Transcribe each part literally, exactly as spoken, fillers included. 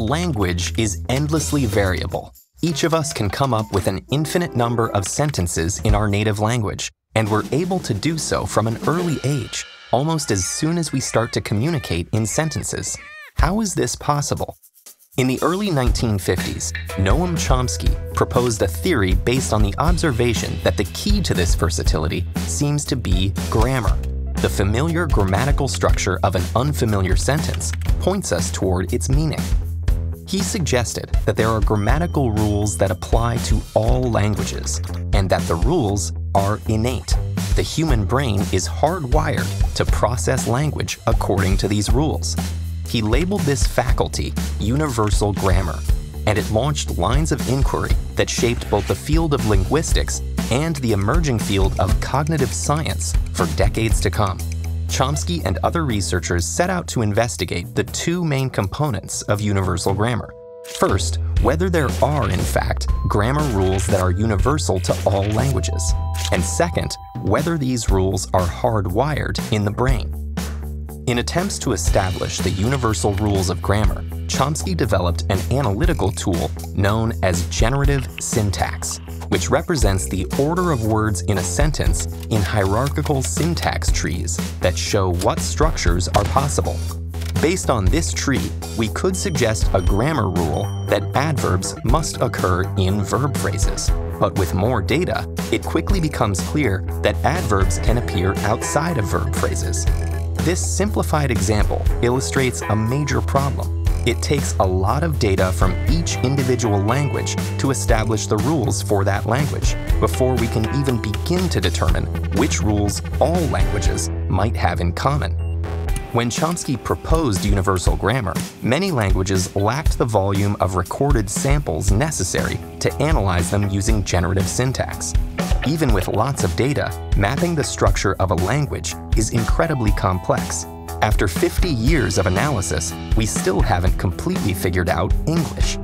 language is endlessly variable. Each of us can come up with an infinite number of sentences in our native language, and we're able to do so from an early age, almost as soon as we start to communicate in sentences. How is this possible? In the early nineteen fifties, Noam Chomsky proposed a theory based on the observation that the key to this versatility seems to be grammar. The familiar grammatical structure of an unfamiliar sentence points us toward its meaning. He suggested that there are grammatical rules that apply to all languages, and that the rules are innate. The human brain is hardwired to process language according to these rules. He labeled this faculty universal grammar, and it launched lines of inquiry that shaped both the field of linguistics and the emerging field of cognitive science for decades to come. Chomsky and other researchers set out to investigate the two main components of universal grammar. First, whether there are, in fact, grammar rules that are universal to all languages, and second, whether these rules are hardwired in the brain. In attempts to establish the universal rules of grammar, Chomsky developed an analytical tool known as generative syntax, which represents the order of words in a sentence in hierarchical syntax trees that show what structures are possible. Based on this tree, we could suggest a grammar rule that adverbs must occur in verb phrases. But with more data, it quickly becomes clear that adverbs can appear outside of verb phrases. This simplified example illustrates a major problem. It takes a lot of data from each individual language to establish the rules for that language before we can even begin to determine which rules all languages might have in common. When Chomsky proposed universal grammar, many languages lacked the volume of recorded samples necessary to analyze them using generative syntax. Even with lots of data, mapping the structure of a language is incredibly complex. After fifty years of analysis, we still haven't completely figured out English.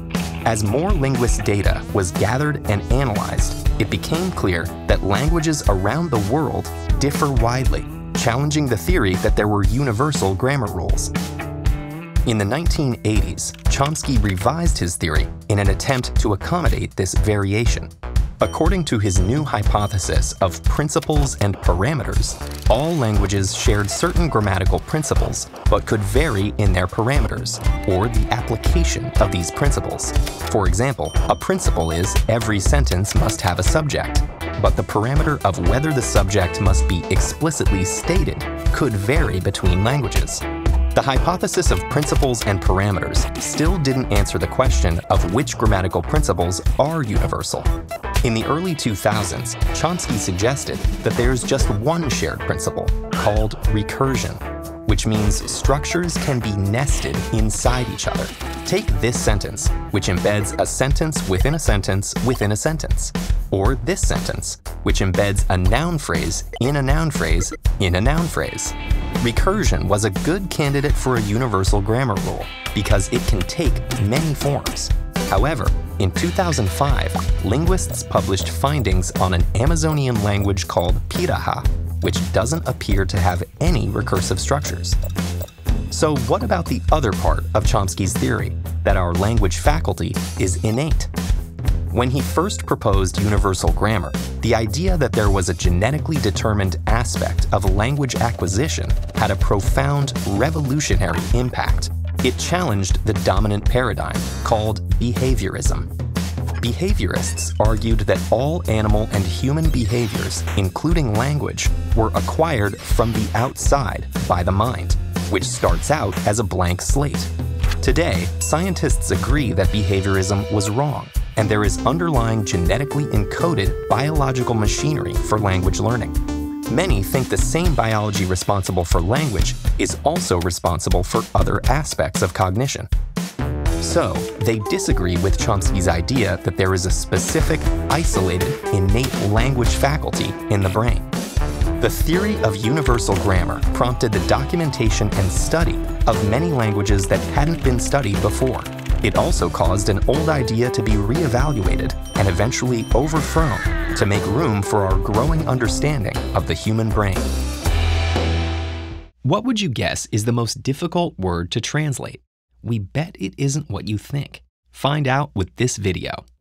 As more linguist data was gathered and analyzed, it became clear that languages around the world differ widely, challenging the theory that there were universal grammar rules. In the nineteen eighties, Chomsky revised his theory in an attempt to accommodate this variation. According to his new hypothesis of principles and parameters, all languages shared certain grammatical principles, but could vary in their parameters, or the application of these principles. For example, a principle is every sentence must have a subject, but the parameter of whether the subject must be explicitly stated could vary between languages. The hypothesis of principles and parameters still didn't answer the question of which grammatical principles are universal. In the early two thousands, Chomsky suggested that there's just one shared principle, called recursion, which means structures can be nested inside each other. Take this sentence, which embeds a sentence within a sentence within a sentence, or this sentence, which embeds a noun phrase in a noun phrase in a noun phrase. Recursion was a good candidate for a universal grammar rule because it can take many forms. However, in two thousand five, linguists published findings on an Amazonian language called Piraha, which doesn't appear to have any recursive structures. So what about the other part of Chomsky's theory, that our language faculty is innate? When he first proposed universal grammar, the idea that there was a genetically determined aspect of language acquisition had a profound, revolutionary impact. It challenged the dominant paradigm called behaviorism. Behaviorists argued that all animal and human behaviors, including language, were acquired from the outside by the mind, which starts out as a blank slate. Today, scientists agree that behaviorism was wrong, and there is underlying genetically encoded biological machinery for language learning. Many think the same biology responsible for language is also responsible for other aspects of cognition. So, they disagree with Chomsky's idea that there is a specific, isolated, innate language faculty in the brain. The theory of universal grammar prompted the documentation and study of many languages that hadn't been studied before. It also caused an old idea to be reevaluated and eventually overthrown to make room for our growing understanding of the human brain. What would you guess is the most difficult word to translate? we bet it isn't what you think. Find out with this video.